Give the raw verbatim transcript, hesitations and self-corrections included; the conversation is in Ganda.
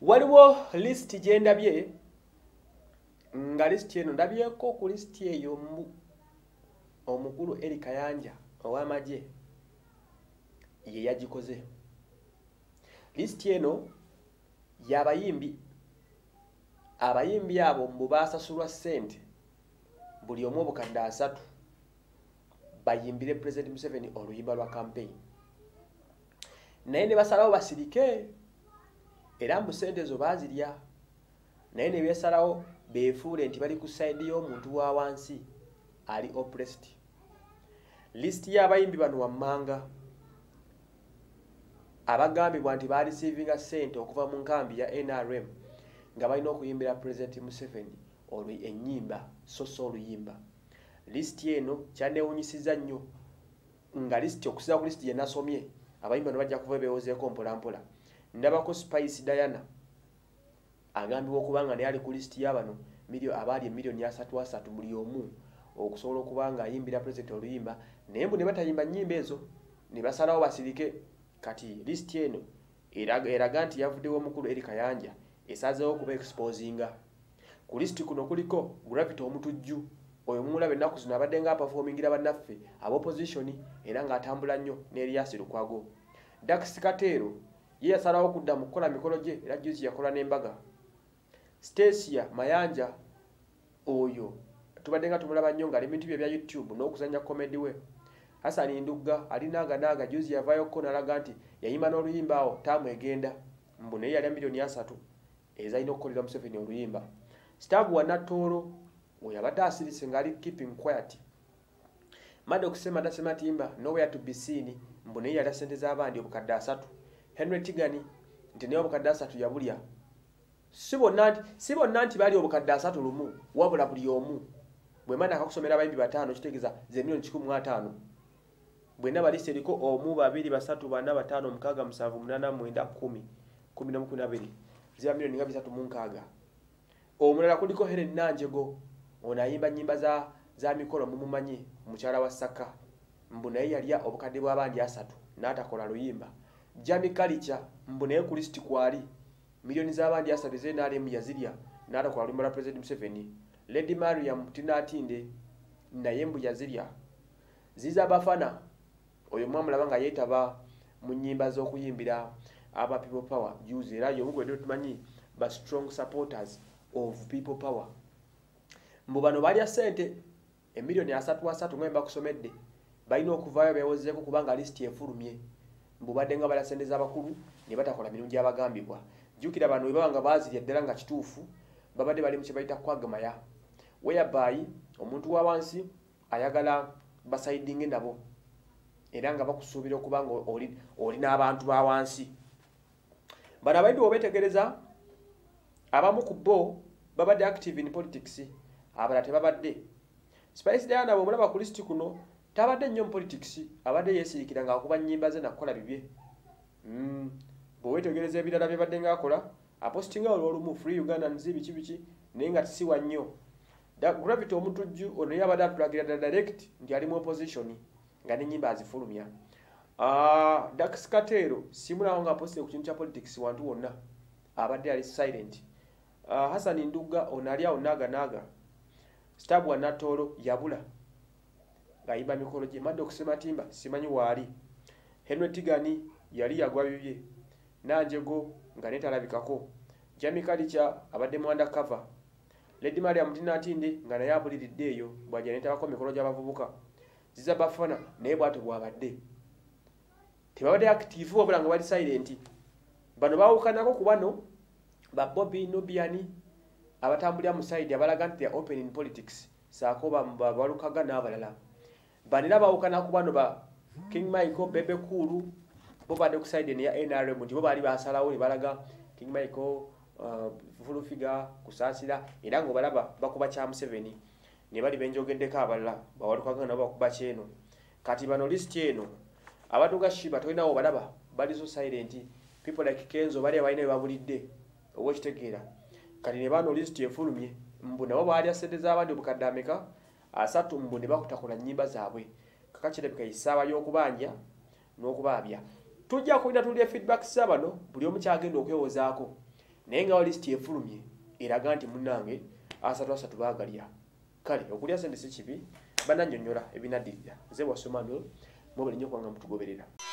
waliwo list gye ndabye nga list eno ndabyeko ku list eyo omukulu Eric Kayanja ow'amagye ye yagikoze. List eno y'abayimbi abayimbi abo mbu basasulwa ssente buli omu obukadde asatu bayimbire President Museveni oluyimba lwa campaign, naye ne basalawo basirike era mbu ssente zo baazirya, naye ne beesalawo beefuule nti bali ku side y'omuntu wa wansi ali oppressed. List y'abayimbi bano wammanga abagambibwa nti baarisiivinga ssente okuva mu nkambi ya N R M nga balina okuyimbira President Museveni olwo ennyimba so so oluyimba. List eno kyanewunyisiza nnyo nga list okusiza ku list gye nasomye abayimbi bano bajja kuva beewozeeko mpola mpola. Ndabako Spice Diana agambibwa okuba nga naye ali ku list y'abano abaali emiliyoni asatu asatu buli omu okusobola okuba nga ayimbira President oluyimba, naye mbu ne batayimba nnyimba ezo ne basalawo basirike. Kati list eno eraga nti yavuddewo omukulu Eric Kayanja esazeewo okuba exposinga. Ku list kuno kuliko Gravity omutujju oyo mumulabe ennaku zino abadde nga performingira bannaffe ab'opposition era ng'atambula nnyo ne Elias Lukwago. Dax Katero ye yasalawo okudda mu kukola mikolo gye era juzi yakola n'embaga. Stacia Mayanja oyo tubadde nga tumulaba nnyo ng'ali bintu bye bya YouTube n'okuzanya comedy we. Hassan Ndugga alinaaga naaga juzi yavaayo ko nalaga nti yayimba n'oluyimba awo taamu egenda mbu naye yali miliyoni asatu ezalina okukolera Museveni oluyimba. Stabu wa Natoro oyo abadde asirise ng'ali keeping quiet. Maddox Sema Dasema Timba nowhere to be seen mbu naye yali ssente z'abandi obukadde asatu. Henry Tigani nti naye obukadde asatu yabulya. Si bonna si bonna nti bali obukadde asatu lumu wabula buli omu bwe mana akakusomera abayimbi bataano kitegeeza ze miliyoni kikumi mu ataano. Bwena bali seriko omu babiri basatu bana bataano mukaaga musanvu munana mwenda kumi kumi na mukumi na abiri ziba miliyoni nga bisatu mu nkaaga. Omulala kuliko Helen Nanjego ono ayimba nnyimba za za mikolo mumumanyi mukyala wa Saka mbu naye yalya obukadde bw'abandi asatu n'atakola luyimba. Jamie Kalicha mbu naye ku list kwali miliyoni z'abandi asatu ze n'alemu yazirya n'atakola luyimba lwa President Museveni. Lady Mariam Tinatinde naye mbu yazirya. Ziza Bafana oyo mwamulaba nga yeetaba mu nnyimba z'okuyimbira aba People Power juzi era yo mugwe tumanyi ba strong supporters of People Power. Mbu bano balya ssente emiliyoni asatu asatu ng'emba kusomedde balina okuvaayo beewozeeko kubanga list efulumye mbu badde nga balya ssente z'abakulu ne batakola mirimu gy'abagambibwa. Jjukira bano we baba nga baazirya ddala nga kituufu babadde bali mu kye bayita kwagmaya whereby omuntu wa wansi ayagala basaidinge nabo era nga bakusuubira okuba nga oli oli n'abantu ba wansi. Bano abayimbi obeetegereza abamu ku bo babadde active in politics abalala tebabadde. Spice Diana bw'omulaba ku list kuno tabadde nnyo mu politics abadde yeesirikira ng'akuba nnyimba ze nakukola bibye. Mm. Bw'oweetegereza ebirala bye badde ng'akola apostinga olw'olumu Free Uganda nzi biki biki naye nga tisiwa nnyo. Gravity omutujju ono yabadde atulagira direct nti ali mu opposition nga n'ennyimba azifulumya. Uh, Dax Katero simulawo nga posting ku kintu kya politics wantu wonna abadde ali silent. Uh, Hassan Ndugga ono ali awo naaga naaga. Stabu wa Natoro yabula ng'ayimba mikolo gye. Maddox Sema Timba simanyi waali. Henry Tigani yali yagwa bibye. Nanjego nga netalabikako. Jamie Kalicha abadde mu undercover. Lady Mariam Tinatinde nga naye abuliridde eyo bw'ajja netabako mikolo gy'abavubuka. Ziza Bafana naye bw'atyo bw'abadde. Tebabadde active wabula nga bali silent. Bano baawukanako ku bano ba Bobby Nubiani abatambulira mu side abalaga nti they open in politics saako balukaga n'abalala. Banira baawukana ku bano ba King Michael Bebe Kulu bo badde ku side ya N R M nti bo baali basalawo ne balaga King Michael uh, Vulufiga kusaasira era ngo balaba bakuba kya Museveni ne bali benjogeddeko abalala bawalukaga nabo bakuba kyeno. Kati bano list eno abaduga shiba tolinawo balaba bali so silent. People like Kenzo bali abalina babulidde owekitegeera. Kati ne bano list efulumye mbu nabo baali asente z'abandi obukadde ameka asatu mbu ne bakutakola nnyimba zaabwe. Kakakirabika isaawa y'okubanja n'okubaabya. Tujja kulina tulya feedback sabano buli omu kyagenda okwewozaako. naye nga lisiti efulumye eraga nti munnange asatu asatu baagalya. Kale okulya ssente si kibi, banannyonnyola ebinaddirira. Nze wasoma Manuel, mwebalinnya okubanga mutugoberera.